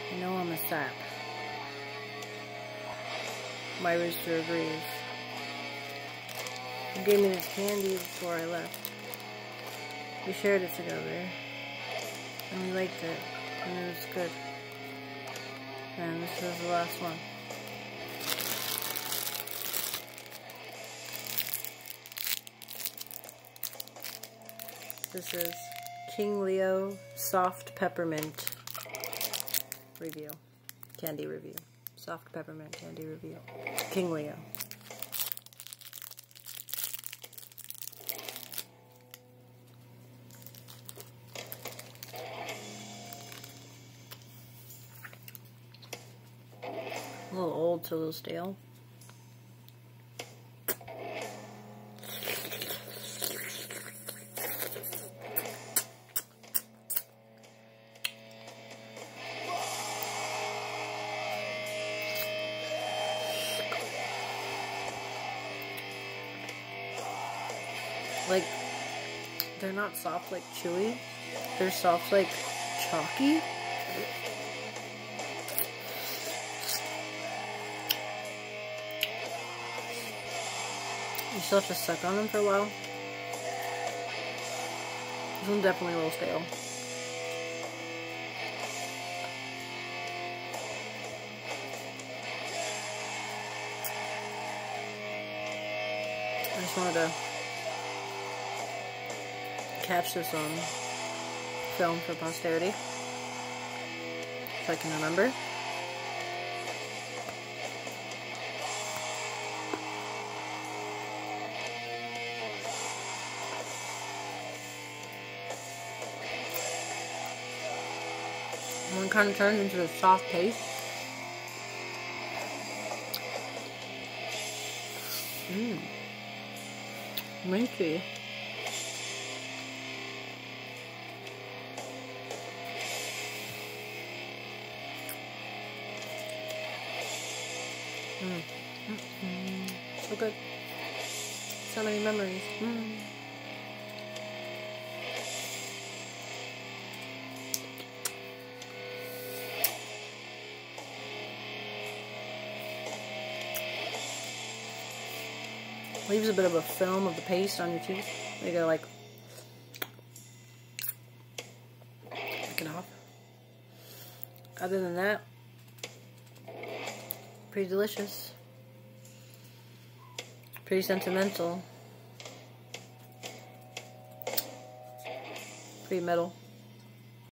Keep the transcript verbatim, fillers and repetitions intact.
I know I'm a sap. My rooster agrees. He gave me this candy before I left. We shared it together. And we liked it. And it was good. And this is the last one. This is King Leo Soft Peppermint review. Candy review. Soft Peppermint Candy review. King Leo. A little old, so a little stale. Like, they're not soft like chewy, they're soft like chalky. You still have to suck on them for a while. This one's definitely a little stale. I just wanted to catch this on film for posterity, so I can remember. One kind of turns into a soft paste. Mmm. Minty. Mm. Mm-hmm. So good. So many memories. Mm. Leaves a bit of a film of the paste on your teeth. You gotta like pick it off. Other than that, pretty delicious. Pretty sentimental. Pretty metal.